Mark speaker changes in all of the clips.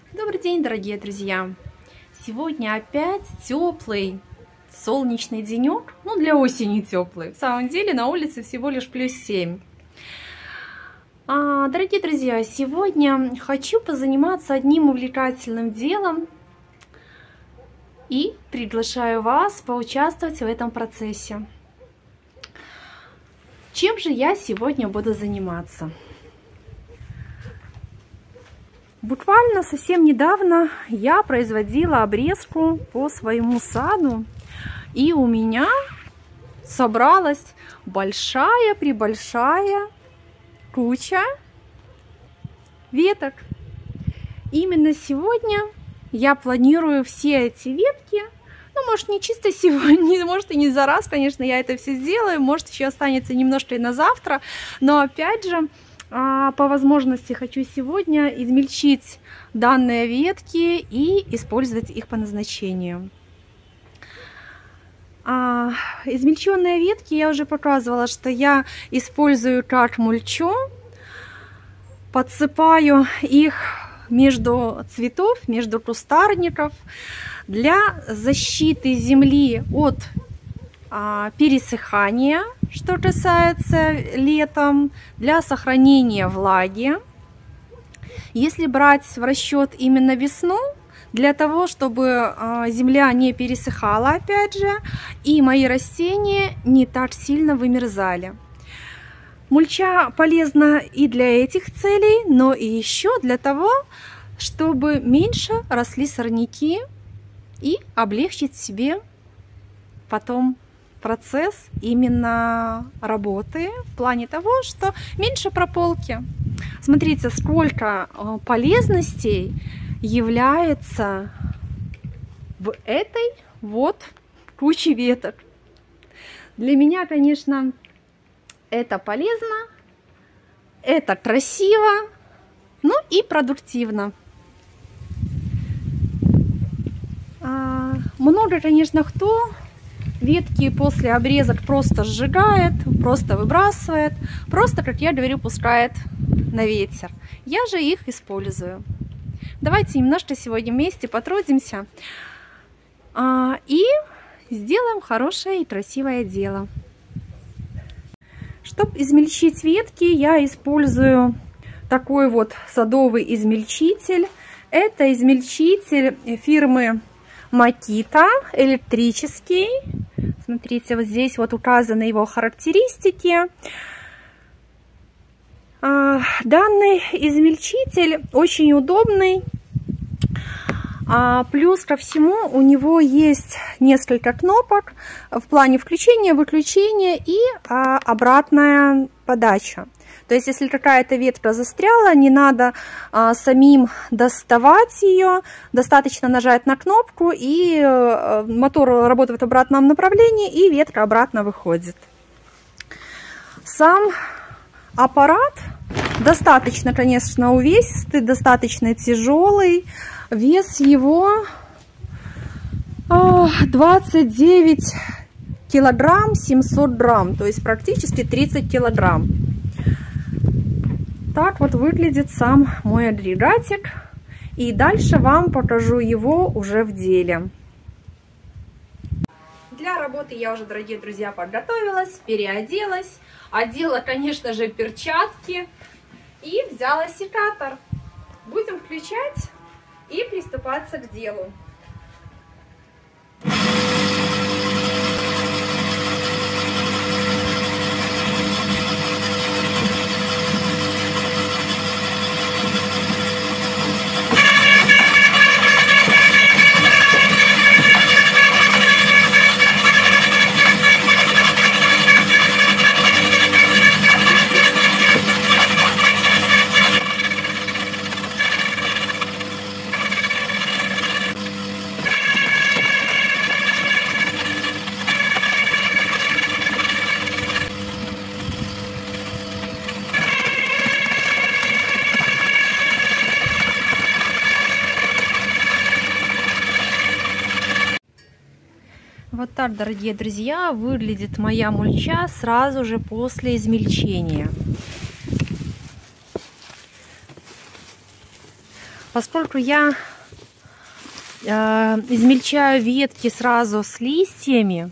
Speaker 1: Добрый день, дорогие друзья! Сегодня опять теплый солнечный денек, для осени теплый. В самом деле на улице всего лишь +7. Дорогие друзья, сегодня хочу позаниматься одним увлекательным делом и приглашаю вас поучаствовать в этом процессе. Чем же я сегодня буду заниматься? Буквально совсем недавно я производила обрезку по своему саду, и у меня собралась большая куча веток. Именно сегодня я планирую все эти ветки, может не чисто сегодня, может и не за раз, конечно, я это все сделаю, может еще останется немножко и на завтра, но опять же, по возможности хочу сегодня измельчить данные ветки и использовать их по назначению. Измельченные ветки я уже показывала, что я использую как мульчу, подсыпаю их между цветов, между кустарников для защиты земли от пересыхания, что касается летом, для сохранения влаги. Если брать в расчет именно весну, для того, чтобы земля не пересыхала, опять же, и мои растения не так сильно вымерзали. Мульча полезна и для этих целей, но и еще для того, чтобы меньше росли сорняки и облегчить себе потом процесс именно работы в плане того, что меньше прополки. Смотрите, сколько полезностей является в этой вот куче веток. Для меня, конечно, это полезно, это красиво, и продуктивно. Много, конечно, кто ветки после обрезок просто сжигает, просто выбрасывает, просто, как я говорю, пускает на ветер. Я же их использую. Давайте немножко сегодня вместе потрудимся и сделаем хорошее и красивое дело. Чтобы измельчить ветки, я использую такой вот садовый измельчитель. Это измельчитель фирмы Makita, электрический. Смотрите, вот здесь вот указаны его характеристики. Данный измельчитель очень удобный. Плюс ко всему у него есть несколько кнопок в плане включения, выключения и обратная подача. То есть, если какая-то ветка застряла, не надо самим доставать ее, достаточно нажать на кнопку, и мотор работает в обратном направлении, и ветка обратно выходит. Сам аппарат достаточно, конечно, увесистый, достаточно тяжелый. Вес его 29 килограмм 700 грамм, то есть практически 30 килограмм. Так вот выглядит сам мой агрегатик. И дальше вам покажу его уже в деле. Для работы я уже, дорогие друзья, подготовилась, переоделась. Одела, конечно же, перчатки и взяла секатор. Будем включать и приступаться к делу. Вот так, дорогие друзья, выглядит моя мульча сразу же после измельчения. Поскольку я измельчаю ветки сразу с листьями,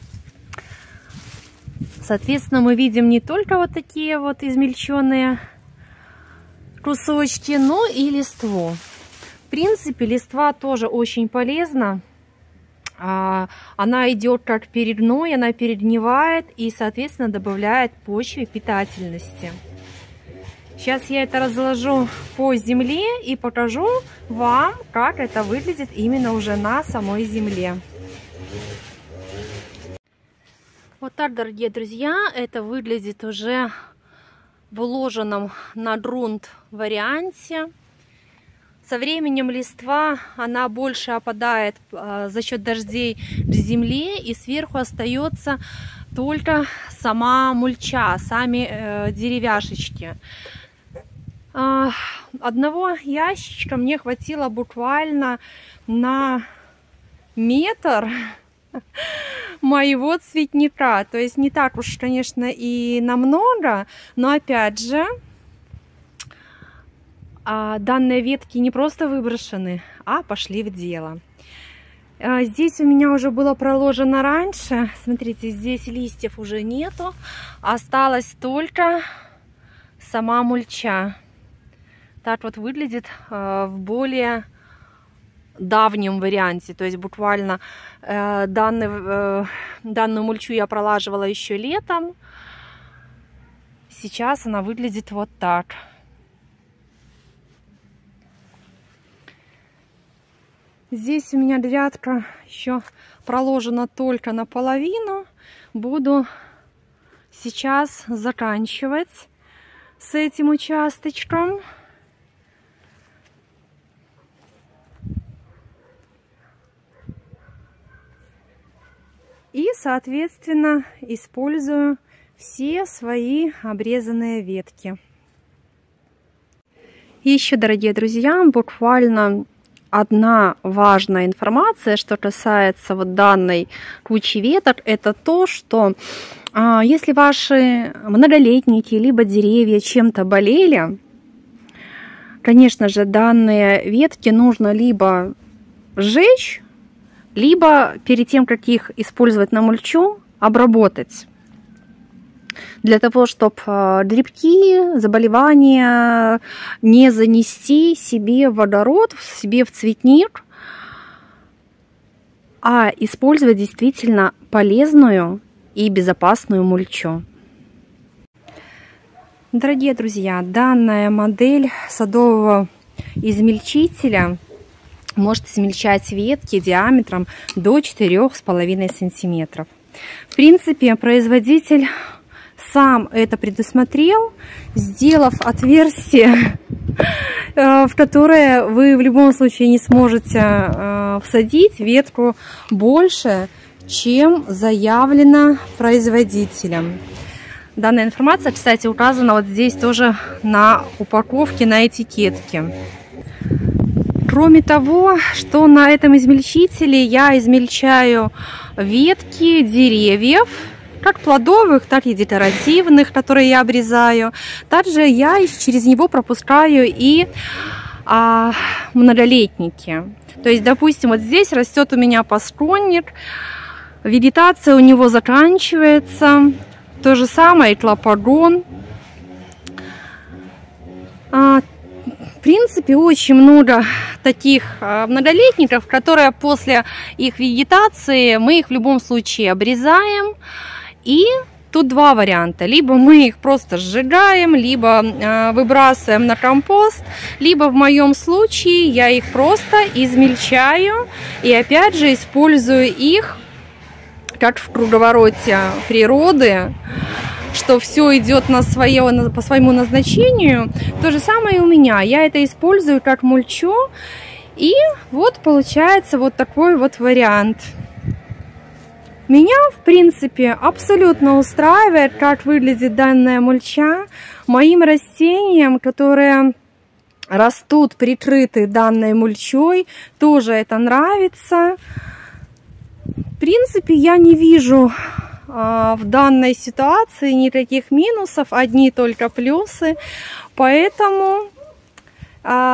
Speaker 1: соответственно, мы видим не только вот такие вот измельченные кусочки, но и листву. В принципе, листва тоже очень полезна. Она идет как перегной, она перегнивает и, соответственно, добавляет почве питательности. Сейчас я это разложу по земле и покажу вам, как это выглядит именно уже на самой земле. Вот так, дорогие друзья, это выглядит уже в уложенном на грунт варианте. Со временем листва, она больше опадает за счет дождей к земле, и сверху остается только сама мульча, сами деревяшечки. Одного ящичка мне хватило буквально на метр моего цветника. То есть не так уж, конечно, и намного, но опять же, данные ветки не просто выброшены, а пошли в дело. Здесь у меня уже было проложено раньше. Смотрите, здесь листьев уже нету. Осталась только сама мульча. Так вот выглядит в более давнем варианте. То есть буквально данную мульчу я пролаживала еще летом. Сейчас она выглядит вот так. Здесь у меня грядка еще проложена только наполовину. Буду сейчас заканчивать с этим участочком. И, соответственно, использую все свои обрезанные ветки. И еще, дорогие друзья, буквально одна важная информация, что касается вот данной кучи веток, это то, что если ваши многолетники либо деревья чем-то болели, конечно же, данные ветки нужно либо сжечь, либо перед тем, как их использовать на мульчу, обработать. Для того, чтобы грибки, заболевания не занести себе в огород, себе в цветник, а использовать действительно полезную и безопасную мульчу. Дорогие друзья, данная модель садового измельчителя может измельчать ветки диаметром до 4,5 сантиметров. В принципе, производитель сам это предусмотрел, сделав отверстие, в которое вы в любом случае не сможете всадить ветку больше, чем заявлено производителем. Данная информация, кстати, указана вот здесь тоже на упаковке, на этикетке. Кроме того, что на этом измельчителе я измельчаю ветки деревьев, как плодовых, так и декоративных, которые я обрезаю. Также я через него пропускаю и многолетники. То есть, допустим, вот здесь растет у меня пасконник, вегетация у него заканчивается. То же самое и клопагон. В принципе, очень много таких многолетников, которые после их вегетации мы их в любом случае обрезаем. И тут два варианта. Либо мы их просто сжигаем, либо выбрасываем на компост, либо в моем случае я их просто измельчаю и опять же использую их как в круговороте природы, что все идет по своему назначению. То же самое и у меня. Я это использую как мульчу. И вот получается вот такой вот вариант. Меня, в принципе, абсолютно устраивает, как выглядит данная мульча. Моим растениям, которые растут прикрыты данной мульчой, тоже это нравится. В принципе, я не вижу в данной ситуации никаких минусов, одни только плюсы. Поэтому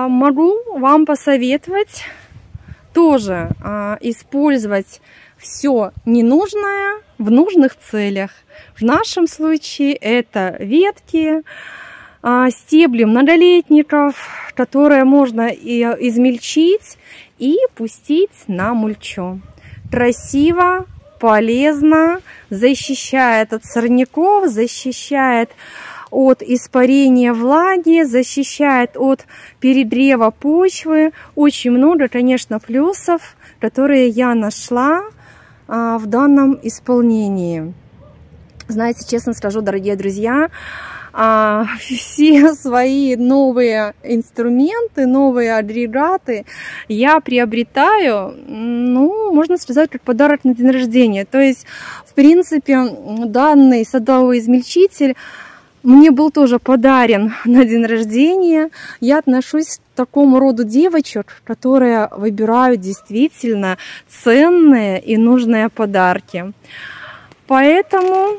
Speaker 1: могу вам посоветовать тоже использовать все ненужное в нужных целях. В нашем случае это ветки, стебли многолетников, которые можно измельчить и пустить на мульчу. Красиво, полезно, защищает от сорняков, защищает от испарения влаги, защищает от перегрева почвы. Очень много, конечно, плюсов, которые я нашла в данном исполнении. Знаете, честно скажу, дорогие друзья, все свои новые инструменты, новые агрегаты я приобретаю, ну, можно сказать, как подарок на день рождения. То есть, в принципе, данный садовый измельчитель мне был тоже подарен на день рождения. Я отношусь к такому роду девочек, которые выбирают действительно ценные и нужные подарки. Поэтому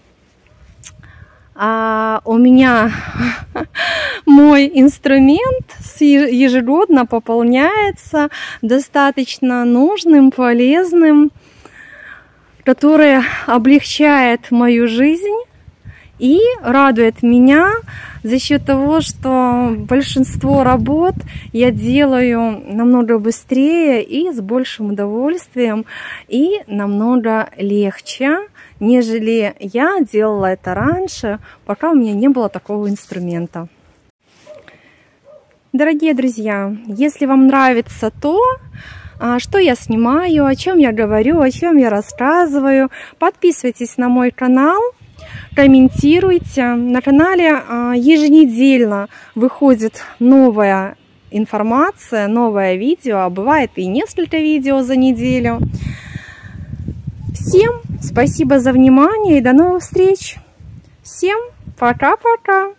Speaker 1: у меня мой инструмент ежегодно пополняется достаточно нужным, полезным, который облегчает мою жизнь и радует меня за счет того, что большинство работ я делаю намного быстрее и с большим удовольствием, и намного легче, нежели я делала это раньше, пока у меня не было такого инструмента. Дорогие друзья, если вам нравится то, что я снимаю, о чем я говорю, о чем я рассказываю, подписывайтесь на мой канал, комментируйте. На канале еженедельно выходит новая информация, новое видео, а бывает и несколько видео за неделю. Всем спасибо за внимание и до новых встреч. Всем пока-пока.